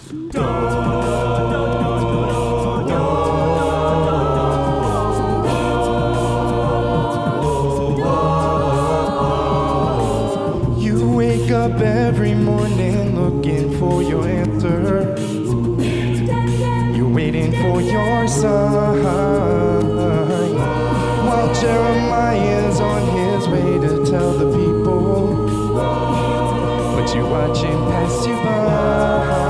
You wake up every morning looking for your answer. You're waiting for your sign, while Jeremiah's on his way to tell the people, but you watch him pass you by.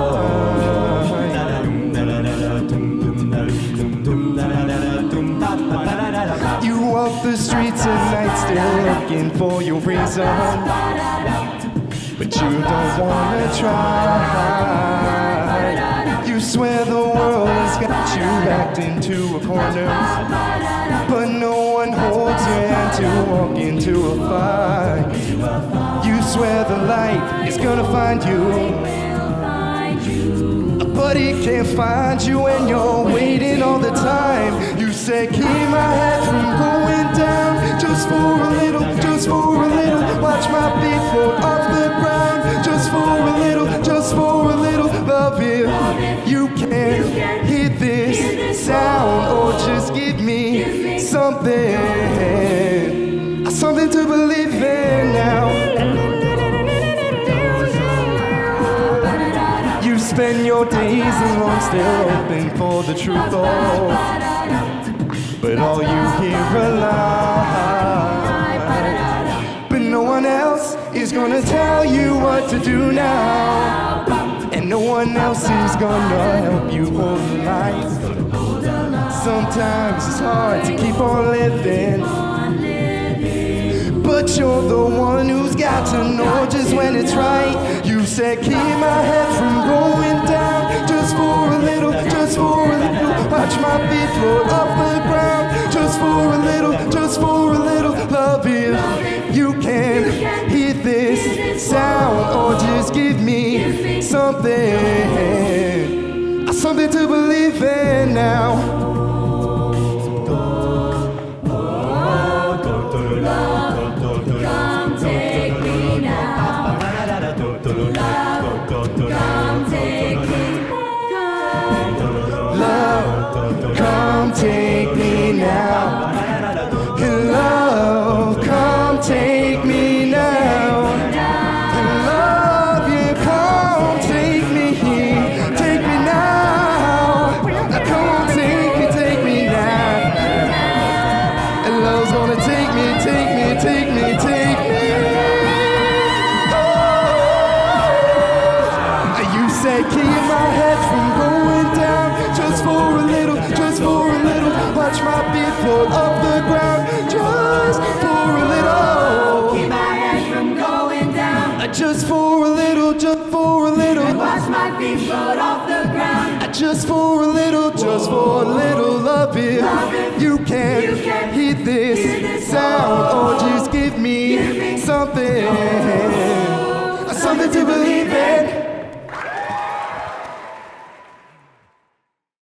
You walk the streets at night still looking for your reason, but you don't wanna try. You swear the world has got you backed into a corner, but no one holds your hand to walk into a fight. You swear the light is gonna find you, but it can't find you and you're waiting all the time. You say, keep my head from going down, just for a little, just for a little. Watch my feet float off the ground, just for a little, just for a little. Love if you can hear this sound, or just give me something, something to believe in now. You spend your days alone, still hoping for the truth, oh, but all you hear are lies. But no one else is gonna tell you what to do now, and no one else is gonna help you hold the light. Sometimes it's hard to keep on living, but you're the one who's got to know just when it's right. You said, keep my head from going down, just for a little, just for a little. Watch my feet float off the ground, just for a little, just for a little. Love if you can hear this sound, or just give me something, something to believe in now. Come take me now. Love, come take me now. Love, yeah, come take me here. Take me now. Come on, take me now. And love's gonna take me, take me, take me, take me. Oh. You said, keep my head from going down, just for a little, just for a little. Watch my feet float off the ground, just for a little. Keep my head from going down, just for a little, just for a little. and watch my feet float off the ground, just for a little, just for a little. Love if you can hear this sound, or just give me something, something to believe in.